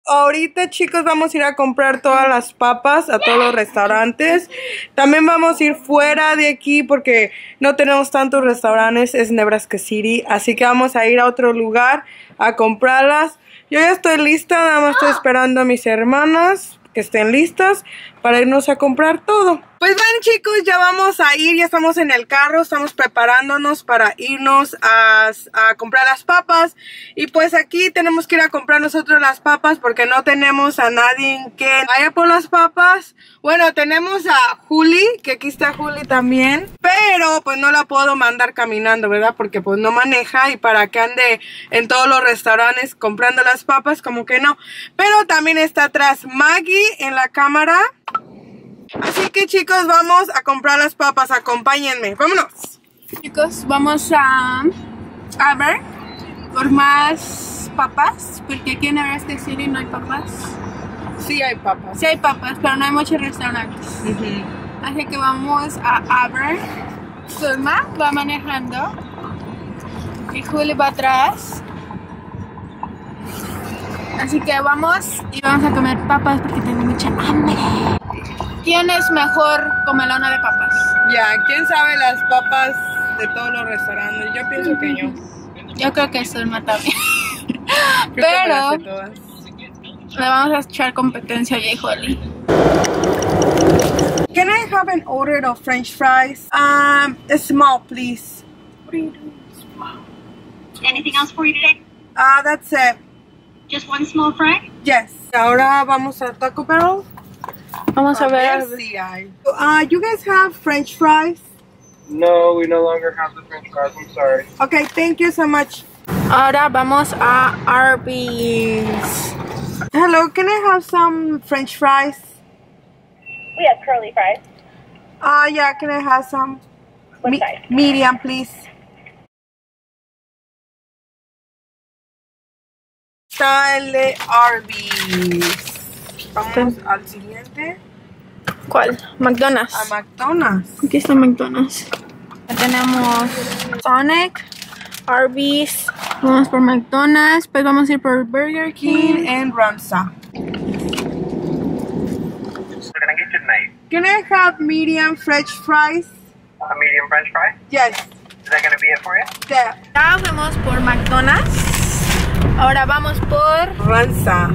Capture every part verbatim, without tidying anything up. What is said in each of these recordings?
Ahorita, chicos, vamos a ir a comprar todas las papas a todos los restaurantes. También vamos a ir fuera de aquí porque no tenemos tantos restaurantes. Es Nebraska City. Así que vamos a ir a otro lugar a comprarlas. Yo ya estoy lista. Nada más estoy esperando a mis hermanas que estén listas para irnos a comprar todo. Pues ven, chicos, ya vamos a ir, ya estamos en el carro, estamos preparándonos para irnos a, a comprar las papas. Y pues aquí tenemos que ir a comprar nosotros las papas porque no tenemos a nadie que vaya por las papas. Bueno, tenemos a Juli, que aquí está Juli también, pero pues no la puedo mandar caminando, ¿verdad? Porque pues no maneja y para que ande en todos los restaurantes comprando las papas, como que no. Pero también está atrás Maggie en la cámara. Así que, chicos, vamos a comprar las papas, acompáñenme, vámonos. Chicos, vamos a, a ver por más papas, porque aquí en Nebraska City no hay papas. Sí hay papas. Sí hay papas, pero no hay muchos restaurantes. Uh-huh. Así que vamos a, a ver. Zulma va manejando y Juli va atrás. Así que vamos y vamos a comer papas porque tengo mucha hambre. ¿Quién es mejor comelona de papas? Ya, ¿quién sabe las papas de todos los restaurantes? Yo pienso que yo. Yo creo que Zulma también. Pero le vamos a echar competencia a Jay Holly. Can I have an order of French fries? Um, a small, please. What are you doing? Small. Anything else for you today? Ah, uh, that's it. Just one small fry? Yes. Ahora vamos a Taco Bell. Vamos a ver. Uh, you guys have French fries? No, we no longer have the French fries. I'm sorry. Okay, thank you so much. Ahora vamos a Arby's. Hello, can I have some French fries? We have curly fries. Ah, uh, yeah, can I have some? What Me size? Medium, please. Está el de Arby's. Vamos al siguiente. ¿Cuál? McDonald's. A McDonald's. Aquí está McDonald's. Ya tenemos Sonic, Arby's. Vamos por McDonald's. Pues vamos a ir por Burger King. King and Ramsa. So can I get your name? Can I have medium French fries? A medium French fry? Yes. Is that gonna be it for you? Yeah. Ya fuimos por McDonald's. Ahora vamos por Ramsa.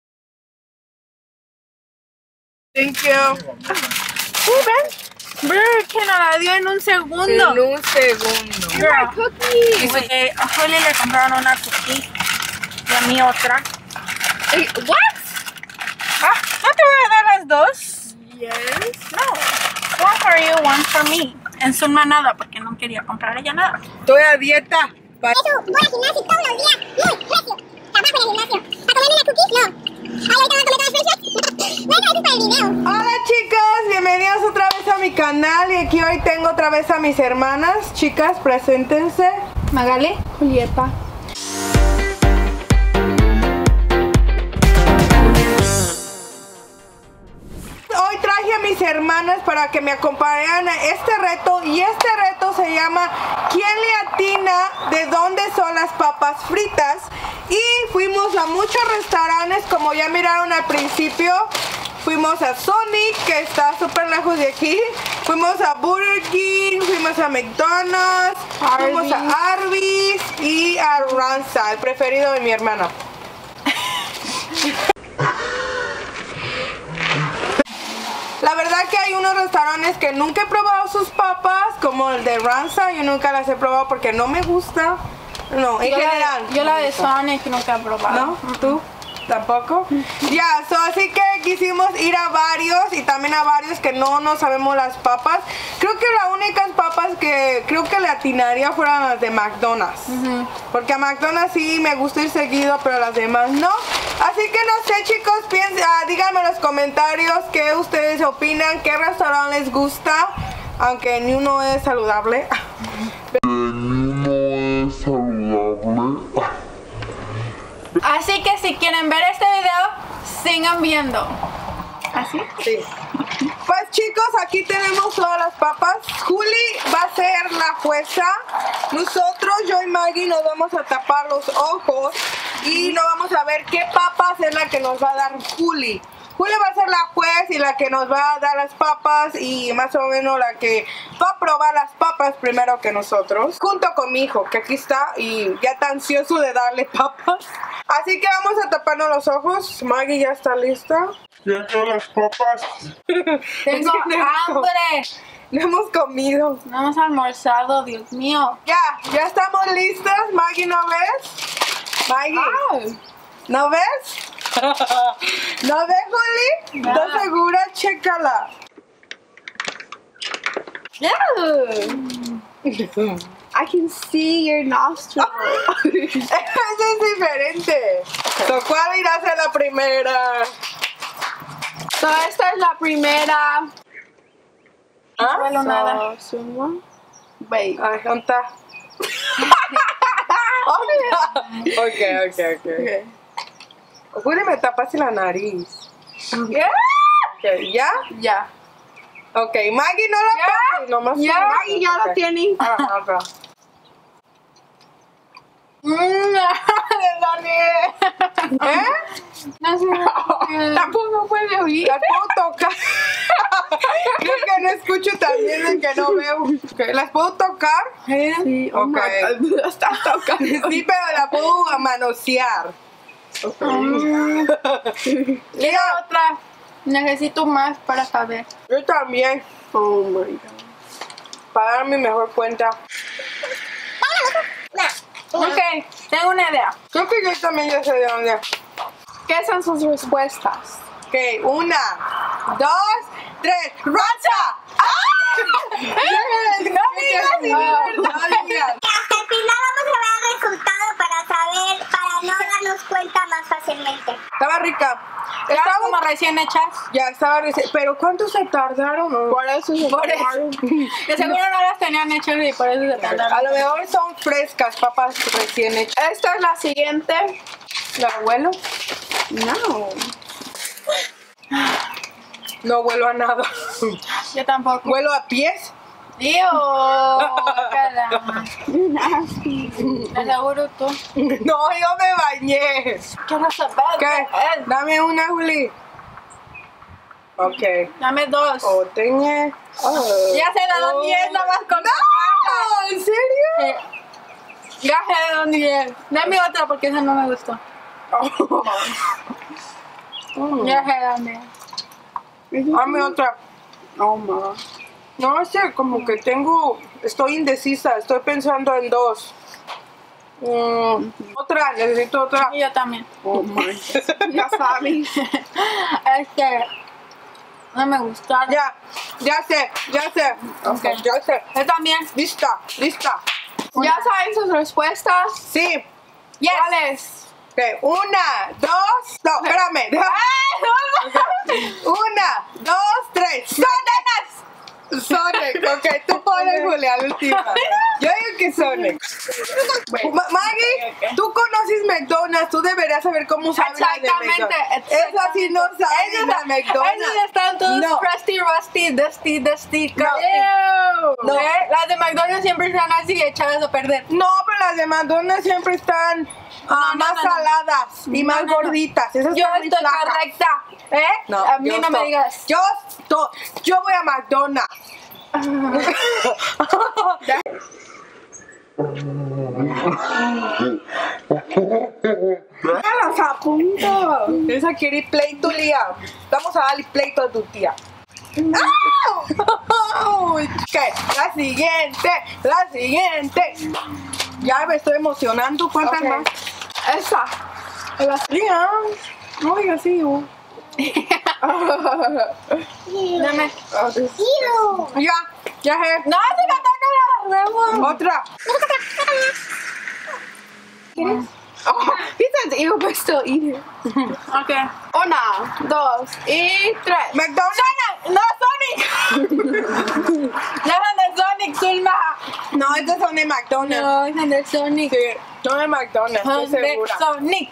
Thank you. Uh, ven. Burger King la dio en un segundo. En un segundo. Girl. Cookies. Porque a Holly le compraron una cookie y a mí otra. Hey, what? Ah, ¿no te voy a dar las dos? Yes. No. One for you, one for me. En suma nada, porque no quería comprar ella nada. Estoy a dieta. Pa Eso, voy al gimnasio todos los días. Muy precio. Trabajo en el gimnasio. ¿A comerme una cookie? No. Ay, ahorita van a comer todas las fresas. Bueno, eso es para el video. Hola, chicos, bienvenidos otra vez a mi canal. Y aquí hoy tengo otra vez a mis hermanas. Chicas, preséntense. Magali, Julieta. Hoy traje a mis hermanas para que me acompañaran a este reto. Y este reto se llama ¿Quién le atina de dónde son las papas fritas? Y fuimos a muchos restaurantes, como ya miraron al principio. Fuimos a Sonic, que está súper lejos de aquí. Fuimos a Burger King, fuimos a McDonald's, Arby's. Fuimos a Arby's y a Ramsa, el preferido de mi hermana. La verdad que hay unos restaurantes que nunca he probado sus papas, como el de Ramsa. Yo nunca las he probado porque no me gusta. No, en yo general. La, yo la de Sonic nunca he probado. ¿No? ¿Tú? ¿Tampoco? Ya, yeah, so, así que quisimos ir a varios y también a varios que no nos sabemos las papas. Creo que las únicas papas que creo que le atinaría fueran las de McDonald's. Uh-huh. Porque a McDonald's sí me gusta ir seguido, pero las demás no. Así que no sé, chicos, piensen, uh, díganme en los comentarios qué ustedes opinan, qué restaurante les gusta, aunque ni uno es saludable. Ni uno es saludable. Así que si quieren ver este video, sigan viendo. ¿Así? Sí. Pues chicos, aquí tenemos todas las papas. Juli va a ser la jueza. Nosotros, yo y Maggie, nos vamos a tapar los ojos y no vamos a ver qué papas es la que nos va a dar Juli. Juli va a ser la juez y la que nos va a dar las papas y más o menos la que va a probar las papas primero que nosotros, junto con mi hijo que aquí está y ya está ansioso de darle papas. Así que vamos a taparnos los ojos. Maggie ya está lista. Ya que las papas. Tengo hambre. No hemos comido. No hemos almorzado, Dios mío. Ya, ya estamos listas. Maggie, ¿no ves? Maggie, Ay. ¿no ves? ¿No ves, Juli? No. ¿Estás segura? Chécala. Yeah. I can see your nostrils. Eso es diferente. So, ¿cuál irá a ser la primera? So, esta es la primera. ¿Ah? Bueno, nada. Wait. Ay, ¿dónde está? ¿Dónde está? Ok, ok, ok. Juli, me tapaste la nariz. Yeah. Okay, ¿ya? Ya. Ok, Maggie, no la Ya. tapes, nomás Ya, tú. Maggie ya Ok. lo tiene. Ah, ok. Mm, de Dani. ¿Eh? No sé. Tampoco puede oír. ¿Las puedo tocar? Creo que no escucho también el que no veo. Okay, ¿las puedo tocar? Sí, oh my God. Está tocando. Sí, pero la puedo manosear. Mm. Mira, Otra. Necesito más para saber. yo también. Oh my God. Para dar mi mejor cuenta. Ok, tengo una idea. Creo que yo también ya sé de dónde. ¿Qué son sus respuestas? Ok, una, dos, tres. ¡Racha! ¡Ah! No digas, no digas. Hasta el final vamos a ver el resultado para saber, para no darnos cuenta más fácilmente. Estaba rica. Estaba Estaba como recién hechas. Ya estaba reci- pero ¿cuánto se tardaron? Por eso se Por eso. tardaron. De seguro no las tenían hechas y por eso se tardaron. A lo mejor son frescas, papas recién hechas. Esta es la siguiente. ¿La huelo? No. No huelo a nada. Yo tampoco. ¿Huelo a pies? Tío. Guácala. De seguro tú. No, yo me bañé. Quiero saber ¿Qué? qué es. Dame una, Juli. Ok. Dame dos. O teñe. Oh. Ya sé de dónde es, nada más con ¡No! ¿En serio? Eh, Ya sé de dónde es. Dame otra porque esa no me gustó. Mm. Ya sé de dónde es. Dame otra. Oh, ma. No sé, como que tengo. Estoy indecisa. Estoy pensando en dos. Mm, otra, necesito otra. Y yo también. Oh my. Ya sabes. Este. No me gustaron. Ya, ya sé, ya sé. Ok. Ya sé. Yo también. Lista, lista. ¿Ya saben sus respuestas? Sí. Yes. ¿Cuáles? Ok, una, dos, no, espérame. Una, dos, tres. ¡Sonic! Sonic, ok, tú pones Julia la última. Yo digo que Sonic. Ma- Maggie, tú conoces McDonald's, tú deberías saber cómo se habla de Exactamente. McDonald's. Eso sí no sabes de Ellos, McDonald's. ellos están todos No. crusty, rusty, dusty, dusty. No. Ew. No. ¿Eh? Las de McDonald's siempre están así echadas a perder. No, pero las de McDonald's siempre están ah, No, no, más no, no. saladas y No, más no, no. gorditas. Esas Yo están muy estoy flacas. correcta. ¿Eh? No, a mí yo no me estoy- digas. Yo, estoy- yo voy a McDonald's. Ya las apunto. Esa quiere ir pleito, Lía. Vamos a darle pleito a tu tía. ¡Au! Ok, la siguiente, la siguiente. Ya me estoy emocionando. ¿Cuántas Ok. más? Esa. Lía, no digas así. ¿no? Dame. ¡Ew! Ya, ya sé. No, ese McDonald's no la vemos. Otra. Oh, he says ew, but still eat it. Ok. Una, dos y tres. McDonald's. Sonic. No, Sonic. Dejan de Sonic, Zulma. No, estos son de McDonald's. No, dejan de Sonic. Sí, son de McDonald's, Son estoy de segura. Sonic.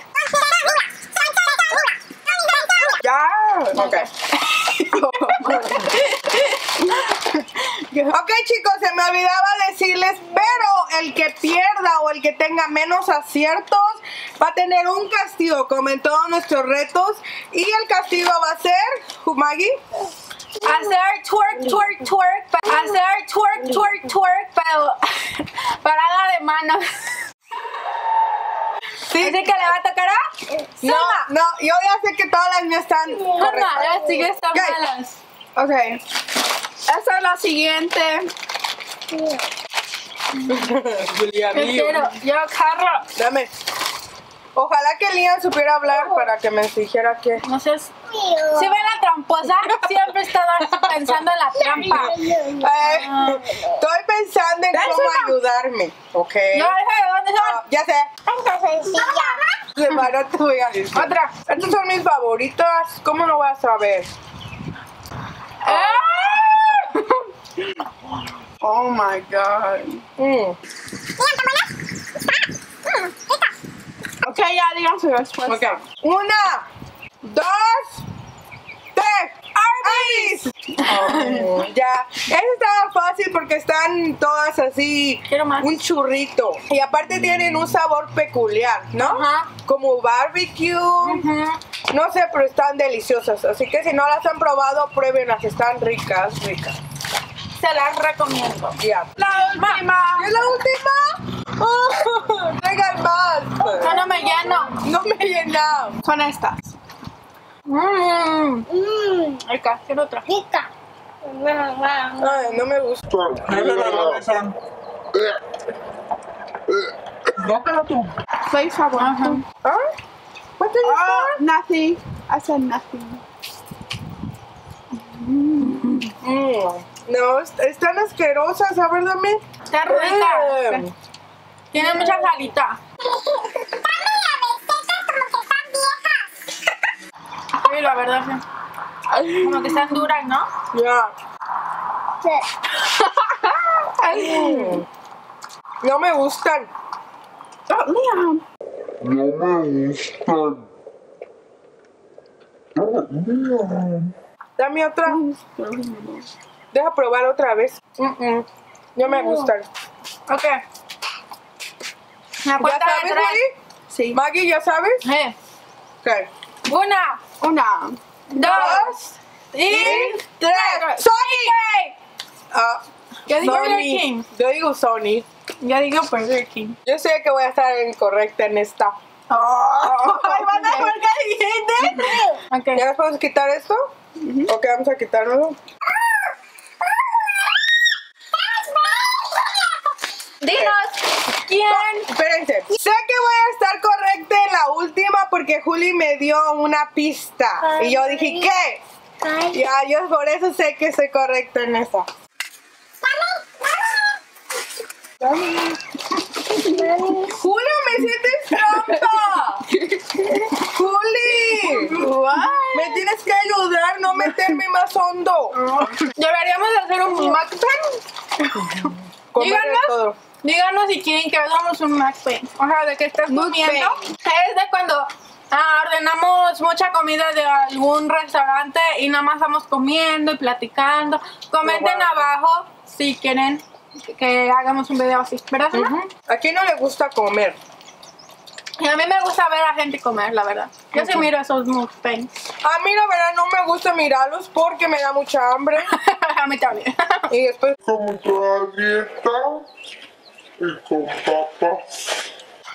Ya. Ok. Ok, chicos, se me olvidaba decirles, pero el que pierda o el que tenga menos aciertos va a tener un castigo como en todos nuestros retos. Y el castigo va a ser, Maggie, hacer twerk, twerk, twerk, pa- hacer twerk, twerk, twerk, pero parada de manos. ¿sí? Así que le va a tocar a No, Selma. no, yo ya sé que todas las mías están Selma, correctas. las sigues están Ok. malas. Ok. Esta es la siguiente. Julia, Yo mío. quiero, yo carro. Dame. Ojalá que Liam supiera hablar para que me dijera qué. No sé. Si ven la tramposa, siempre estaba pensando en la trampa. Eh, estoy pensando en cómo ayudarme, ¿ok? Yo, ¿dónde Ah, son? ya sé. Semana te voy a decir. Otra. Estas son mis favoritas. ¿Cómo no voy a saber? ¡Ah! Oh my god. Mm. Ok, ya digan su respuesta. Ok. Una, dos, tres. ¡Arby's! Oh, ya. Esta estaba fácil porque están todas así. Quiero más. Un churrito. Y aparte tienen un sabor peculiar, ¿no? Ajá. Como barbecue. No sé, pero están deliciosas. Así que si no las han probado, pruébenlas. Están ricas, ricas. Se las recomiendo. Ya. La última. ¿Es la última? Oh, traigan más. No, no me lleno. No me he llenado. Son estas. Mmm. Mmm, Rica, quiero otra. rica. Ay, no me gusta. Dátela tú. Soy favorito. ¿Ah? What did you Oh, say? nothing. I said nothing. Mm, no, est- están asquerosas, a ver, dame. Está rica. Eh, Tiene mucha salita. Sí, la verdad, sí. Como que están duras, ¿no? Ya. Mm, no me gustan. Oh, Liam. No me gustan. Oh, mira. Dame otra. Deja probar otra vez. Mm, mm, no me gustan. Ok. ¿Me ¿Ya cuenta de sabes, tres? Maggie? Sí. Maggie, ¿ya sabes? Eh. Ok. Una, Una. dos y tres. ¡Sonic! Ah, Yo digo Burger Sony. King. Yo digo Sony. Yo digo Burger King. Yo sé que voy a estar incorrecta en esta. Ay, van a ver qué dijiste. Ok. ¿Ya nos podemos quitar esto? Ok, vamos a quitárnoslo. Dinos, ¿quién? Espérense. Sé que voy a estar correcta en la última porque Juli me dio una pista. Y yo dije, ¿qué? Ya, yo por eso sé que soy correcta en esa. Julio, me sientes trampa. Juli, me tienes que ayudar, no meterme más hondo. Deberíamos hacer un mukbang. Comer de Díganos. todo. Díganos si quieren que hagamos un mukbang. O sea, de que estés comiendo. Es de cuando ah, ordenamos mucha comida de algún restaurante y nada más estamos comiendo y platicando. Comenten wow. abajo si quieren que hagamos un video así, ¿verdad, Selma? Ujú. ¿A quién no le gusta comer? Y a mí me gusta ver a gente comer, la verdad. Yo sí miro esos mukbangs. A mí la verdad no me gusta mirarlos porque me da mucha hambre. A mí también. Y después Como toda dieta y con papas.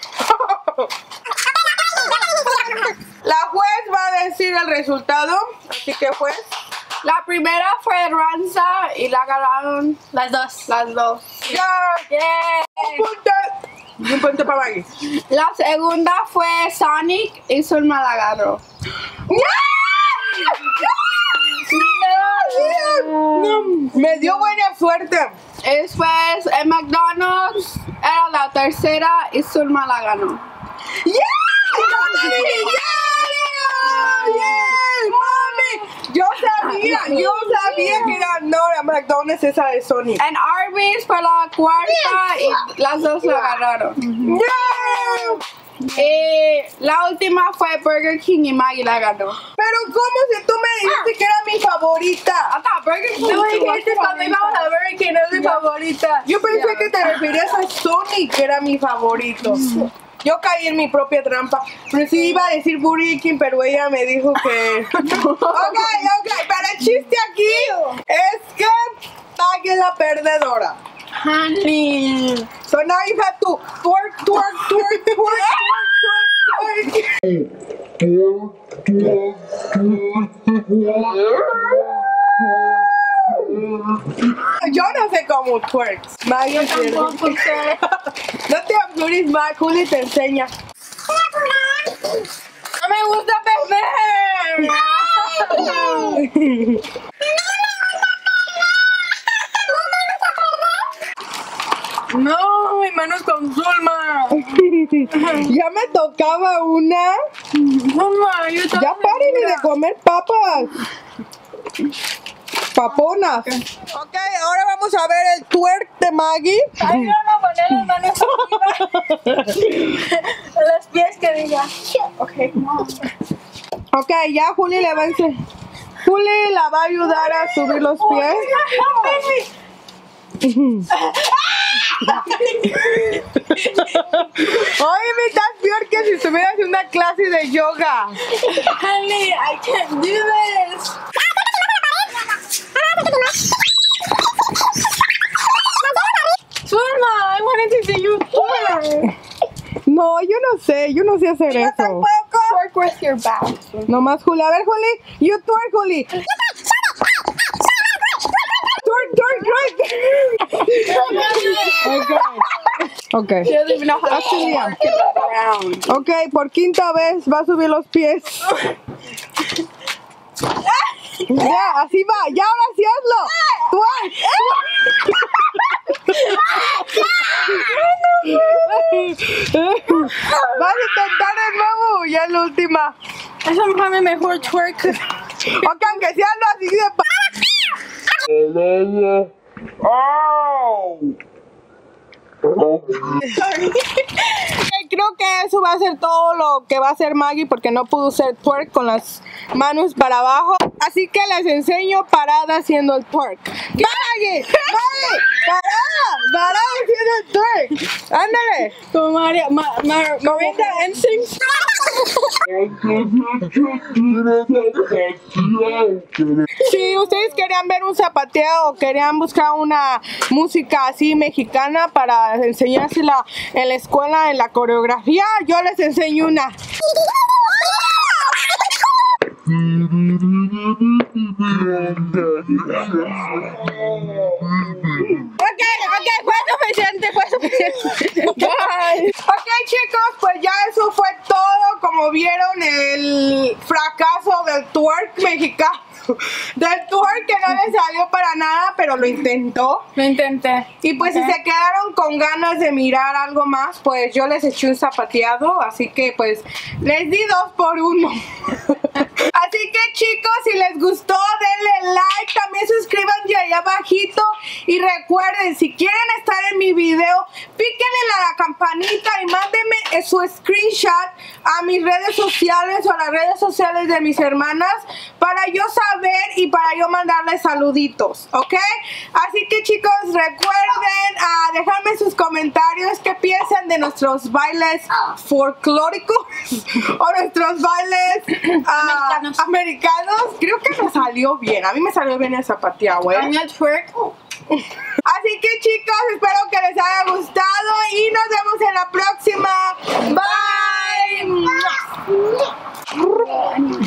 la juez va a decir el resultado. Así que juez. La primera fue Ranza y la ganaron Las dos. las dos. Ya. Yeah. Un punto. Y un punto para Maggie. La segunda fue Sonic y Zulma la ganó. No, me dio buena suerte. Y después en McDonald's era la tercera y Zulma la ganó. ¡Yeah! ¡Yeah! ¡Yeah! ¡Mami! Yo sabía, yo sabía que ganó la McDonald's esa de Sonic. En Arby's fue la cuarta y las dos la ganaron. ¡Yeah! Y la última fue Burger King y Maggie la ganó. Pero ¿cómo si tú me dijiste que era mi favorita? Hasta Burger King. Tú dijiste cuando íbamos a Burger King, es mi favorita. Yo pensé que te referías a Sonic, que era mi favorito. Yo caí en mi propia trampa. Pero sí iba a decir Burger King, pero ella me dijo que... Ok, ok, pero el chiste aquí es que pague la perdedora. Honey. So now you have to twerk, twerk, twerk, twerk, twerk, twerk. Yo no sé cómo twerk. Maggie Tampoco sé. no te apures, Mag. Juli te enseña. No me gusta perder. No, y menos con Zulma. Ya me tocaba una. Zulma, yo Ya párenme de comer papas. Paponas. Ok, ahora vamos a ver el twerk de Maggie. Ay, no, no, poner las manos arriba. Los pies que diga. Ok, no. Ok, ya Juli le va a enseñar. Juli la va a ayudar a subir los pies. Oye, me estás peor que si estuvieras en una clase de yoga. Honey, I can't do this. Zulma, I wanted to see you twerk. No, yo no sé, yo no sé hacer eso. Twerk with your back. Nomás Juli. A ver, Juli, you twerk, Juli. Twerk, twerk, twerk. Ok. Ok. She doesn't even know how to Actually, yeah. work it around. Ok, por quinta vez va a subir los pies. Ya, así va. Ya, ahora sí hazlo. Twerk. Vas a intentar de nuevo. Ya es la última. Eso me mejor twerk. Ok, aunque sea lo así de pa- Creo que eso va a ser todo lo que va a hacer Maggie porque no pudo hacer twerk con las manos para abajo. Así que les enseño parada haciendo el twerk. ¡Maggie! ¡Maggie! ¡Parada! ¡Parada haciendo el twerk! ¡Ándale! Como Maria, Ma, Ma, Miranda Instinct. Si ustedes querían ver un zapateo o querían buscar una música así mexicana para enseñársela en la escuela, en la coreografía, yo les enseño una. Ok, ok, fue suficiente, fue suficiente. Ok, chicos, pues ya eso fue todo. Como vieron, el fracaso del twerk mexicano. Del twerk que no le salió para nada, pero lo intentó. Lo intenté. Y pues si se quedaron con ganas de mirar algo más, pues yo les eché un zapateado, así que pues les di dos por uno. Así que chicos, si les gustó, denle like, también suscríbanse allá abajito y recuerden, si quieren estar en mi video, píquenle a la campanita y mándenme su screenshot a mis redes sociales o a las redes sociales de mis hermanas para yo saber y para yo mandarles saluditos, ¿ok? Así que chicos, recuerden uh, dejarme sus comentarios qué piensan de nuestros bailes folclóricos o nuestros bailes uh, Americanos. americanos. Creo que me salió bien, a mí me salió bien el zapateado, güey. I'm not twerk. Así que chicos, espero que les haya gustado y nos vemos en la próxima. Bye.